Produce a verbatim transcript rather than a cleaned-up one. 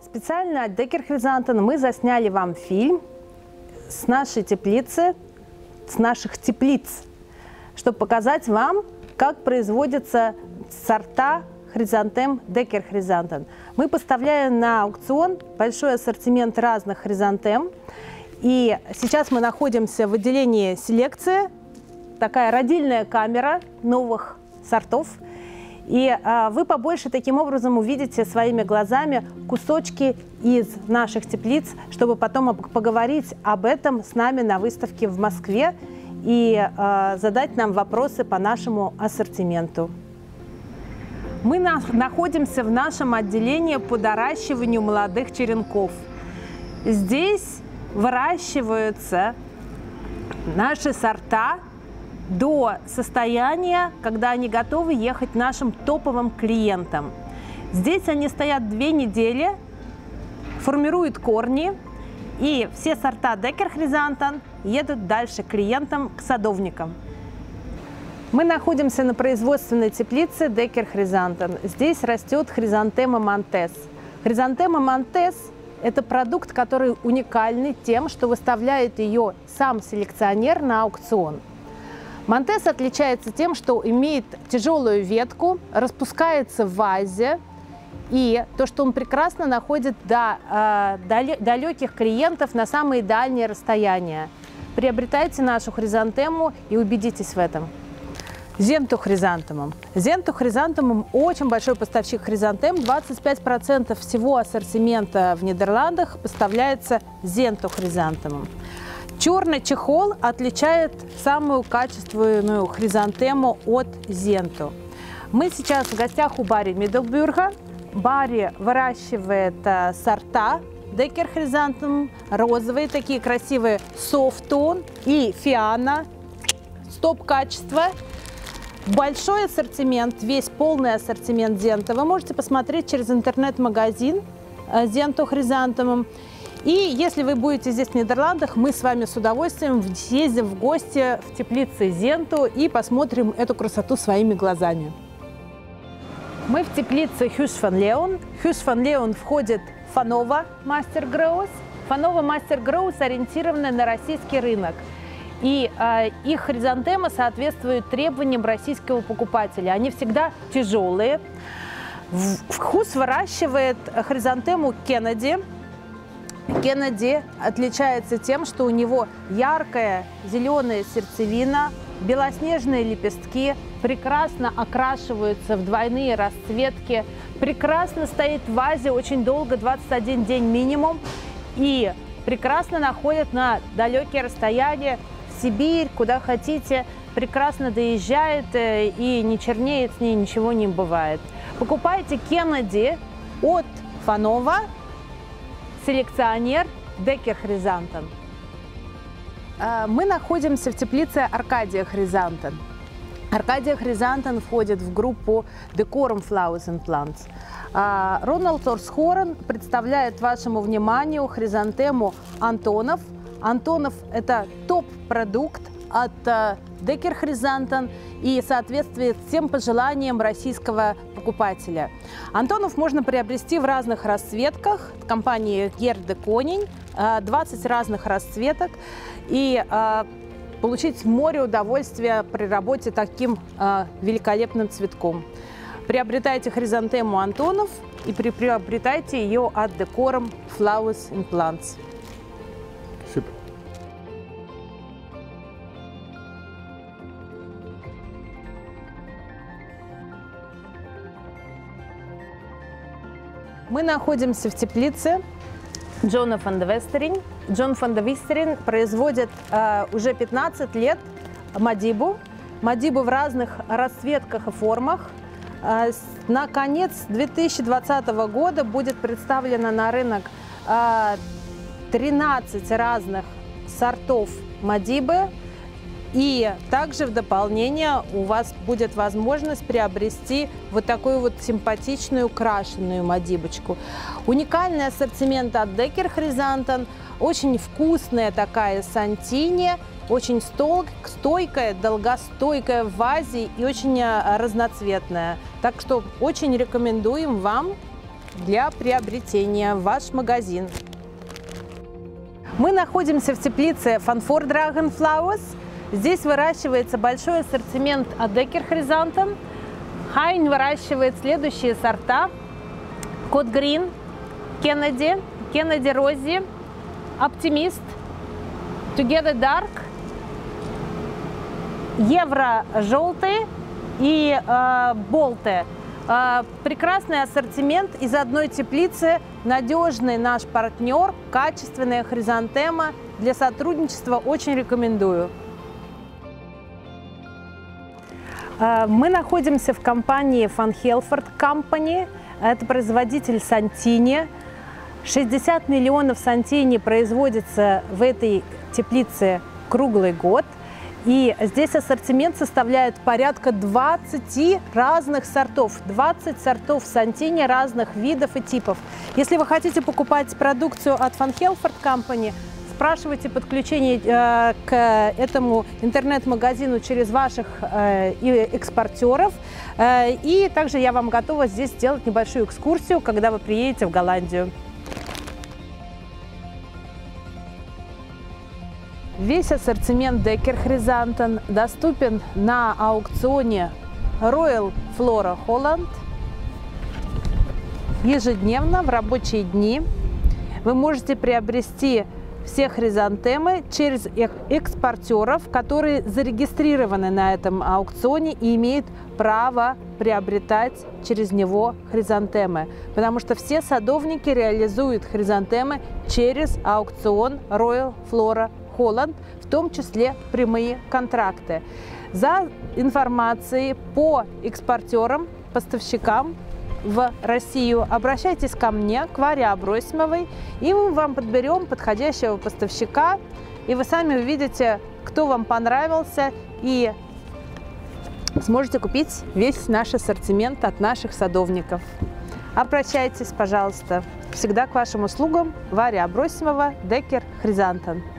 Специально от Деккер Хризантен мы засняли вам фильм с нашей теплицы, с наших теплиц, чтобы показать вам, как производятся сорта хризантем Деккер Хризантен. Мы поставляем на аукцион большой ассортимент разных хризантем. И сейчас мы находимся в отделении селекции, такая родильная камера новых сортов. И а, вы побольше таким образом увидите своими глазами кусочки из наших теплиц, чтобы потом поговорить об этом с нами на выставке в Москве и а, задать нам вопросы по нашему ассортименту. Мы на, находимся в нашем отделении по доращиванию молодых черенков. Здесь выращиваются наши сорта до состояния, когда они готовы ехать нашим топовым клиентам. Здесь они стоят две недели, формируют корни, и все сорта Деккер Хризантен едут дальше к клиентам, к садовникам. Мы находимся на производственной теплице Деккер Хризантен. Здесь растет хризантема Монтес. Хризантема Монтес – это продукт, который уникальный тем, что выставляет ее сам селекционер на аукцион. Монтес отличается тем, что имеет тяжелую ветку, распускается в вазе, и то, что он прекрасно находит до э, далеких клиентов на самые дальние расстояния. Приобретайте нашу хризантему и убедитесь в этом. Зенту хризантемум. Зенту хризантемум очень большой поставщик хризантем. двадцать пять процентов всего ассортимента в Нидерландах поставляется зенту хризантемум. Черный чехол отличает самую качественную хризантему от зенту. Мы сейчас в гостях у Барри Миддлбюрга. Барри выращивает а, сорта Деккер Хризантем, розовые, такие красивые софтон и фиана, стоп-качество. Большой ассортимент, весь полный ассортимент зента вы можете посмотреть через интернет-магазин Зенту Хризантемум. И если вы будете здесь в Нидерландах, мы с вами с удовольствием съездим в гости в теплицы Зенту и посмотрим эту красоту своими глазами. Мы в теплице Huis van Leeuwen. Huis van Leeuwen входит Фанова Мастер Гроус. Фанова Мастер Гроус ориентированы на российский рынок. И э, их хризантемы соответствуют требованиям российского покупателя. Они всегда тяжелые. Хус выращивает хризантему Кеннеди. Кеннеди отличается тем, что у него яркая зеленая сердцевина, белоснежные лепестки, прекрасно окрашиваются в двойные расцветки, прекрасно стоит в вазе очень долго, двадцать один день минимум, и прекрасно находят на далекие расстояния, в Сибирь, куда хотите, прекрасно доезжает и не чернеет с ней, ничего не бывает. Покупайте Кеннеди от Фанова, селекционер Деккер Хризантен. Мы находимся в теплице Аркадия Хризантен. Аркадия Хризантен входит в группу Decorum Flowers and Plants. Роналд Орсхорн представляет вашему вниманию хризантему Антонов. Антонов – это топ-продукт от Деккер Хризантен и соответствует всем пожеланиям российского покупателя. Антонов можно приобрести в разных расцветках от компании Герде Конинь, двадцать разных расцветок, и получить море удовольствия при работе таким великолепным цветком. Приобретайте хризантему Антонов и приобретайте ее от Decorum Flowers and Plants. Супер. Мы находимся в теплице Джона фан де Вестерин. Джон фан де Вестерин производит э, уже пятнадцать лет мадибу. Мадибу в разных расцветках и формах. Э, на конец две тысячи двадцатого года будет представлено на рынок э, тринадцать разных сортов мадибы. И также в дополнение у вас будет возможность приобрести вот такую вот симпатичную крашеную мадибочку. Уникальный ассортимент от Деккер Хризантен, очень вкусная такая сантини, очень стойкая, долгостойкая в вазе и очень разноцветная. Так что очень рекомендуем вам для приобретения в ваш магазин. Мы находимся в теплице Fanfor Dragon Flowers. Здесь выращивается большой ассортимент Decker Chrysanthemum. Хайн выращивает следующие сорта: Кот Грин, Кеннеди, Кеннеди Рози, Оптимист, Together Dark, Евро желтый и э, Болте. Э, прекрасный ассортимент из одной теплицы, надежный наш партнер, качественная хризантема. Для сотрудничества очень рекомендую. Э, мы находимся в компании Van Helford Company. Это производитель Сантини. шестьдесят миллионов Сантини производится в этой теплице круглый год. И здесь ассортимент составляет порядка двадцати разных сортов. двадцать сортов Сантини разных видов и типов. Если вы хотите покупать продукцию от Van Helford Company, спрашивайте подключение э, к этому интернет-магазину через ваших э, экспортеров. Э, и также я вам готова здесь сделать небольшую экскурсию, когда вы приедете в Голландию. Весь ассортимент Decker Chrysanthemum доступен на аукционе Royal Flora Holland ежедневно в рабочие дни. Вы можете приобрести все хризантемы через экспортеров, которые зарегистрированы на этом аукционе и имеют право приобретать через него хризантемы, потому что все садовники реализуют хризантемы через аукцион Royal Flora Holland, в том числе прямые контракты. За информацией по экспортерам, поставщикам в Россию обращайтесь ко мне, к Варе Абросимовой, и мы вам подберем подходящего поставщика, и вы сами увидите, кто вам понравился, и сможете купить весь наш ассортимент от наших садовников. Обращайтесь, пожалуйста. Всегда к вашим услугам. Варя Абросимова, Decker Chrysanthemum.